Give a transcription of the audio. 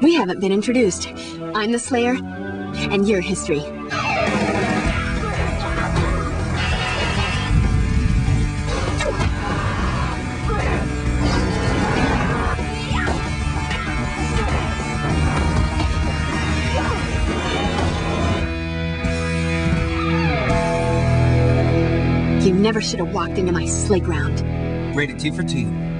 We haven't been introduced. I'm the Slayer, and you're history. You never should have walked into my sleigh ground. Rated T for teen.